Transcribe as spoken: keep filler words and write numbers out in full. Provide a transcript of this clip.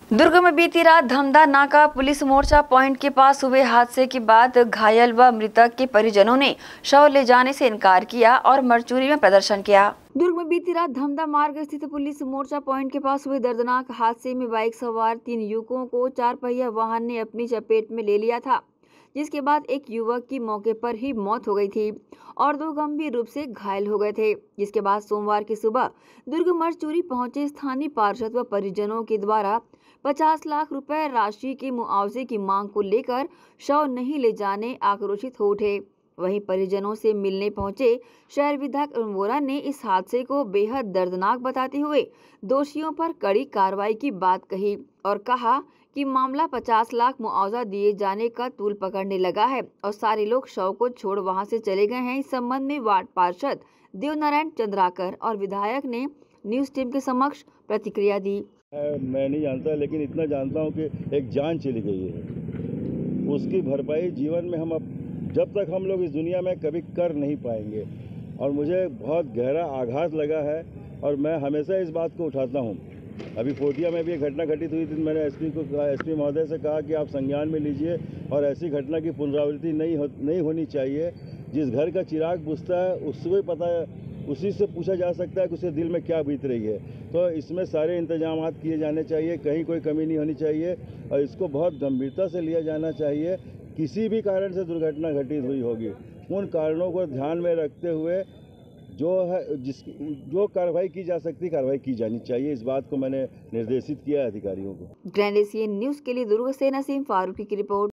दुर्ग में बीती रात धमदा नाका पुलिस मोर्चा पॉइंट के पास हुए हादसे के बाद घायल व मृतक के परिजनों ने शव ले जाने से इनकार किया और मरचूरी में प्रदर्शन किया। दुर्ग में बीती रात धमदा मार्ग स्थित पुलिस मोर्चा पॉइंट के पास हुए दर्दनाक हादसे में बाइक सवार तीन युवकों को चार पहिया वाहन ने अपनी चपेट में ले लिया था, जिसके बाद एक युवक की मौके पर ही मौत हो गई थी और दो गंभीर रूप से घायल हो गए थे। जिसके बाद सोमवार की सुबह दुर्ग मरचूरी पहुंचे स्थानीय पार्षद व परिजनों के द्वारा पचास लाख रुपए राशि के मुआवजे की मांग को लेकर शव नहीं ले जाने आक्रोशित हो उठे। वहीं परिजनों से मिलने पहुंचे शहर विधायक अरुण वोरा ने इस हादसे को बेहद दर्दनाक बताते हुए दोषियों पर कड़ी कार्रवाई की बात कही और कहा कि मामला पचास लाख मुआवजा दिए जाने का तूल पकड़ने लगा है और सारे लोग शव को छोड़ वहां से चले गए हैं। इस संबंध में वार्ड पार्षद देवनारायण चंद्राकर और विधायक ने न्यूज टीम के समक्ष प्रतिक्रिया दी। मैं नहीं जानता, लेकिन इतना जानता हूं कि एक जान चली गई है, उसकी भरपाई जीवन में हम अब जब तक हम लोग इस दुनिया में कभी कर नहीं पाएंगे और मुझे बहुत गहरा आघात लगा है और मैं हमेशा इस बात को उठाता हूं। अभी फोटिया में भी एक घटना घटित हुई थी। मैंने एसपी को कहा, एसपी महोदय से कहा कि आप संज्ञान में लीजिए और ऐसी घटना की पुनरावृत्ति नहीं हो, नहीं होनी चाहिए। जिस घर का चिराग बुझता है उसको ही पता है, उसी से पूछा जा सकता है कि उसके दिल में क्या बीत रही है। तो इसमें सारे इंतजाम किए जाने चाहिए, कहीं कोई कमी नहीं होनी चाहिए और इसको बहुत गंभीरता से लिया जाना चाहिए। किसी भी कारण से दुर्घटना घटित हुई होगी, उन कारणों को ध्यान में रखते हुए जो है जिस जो कार्रवाई की जा सकती कार्रवाई की जानी चाहिए। इस बात को मैंने निर्देशित किया है अधिकारियों को। ग्रैंड एशियन न्यूज के लिए दुर्ग से नसीम फारूकी की रिपोर्ट।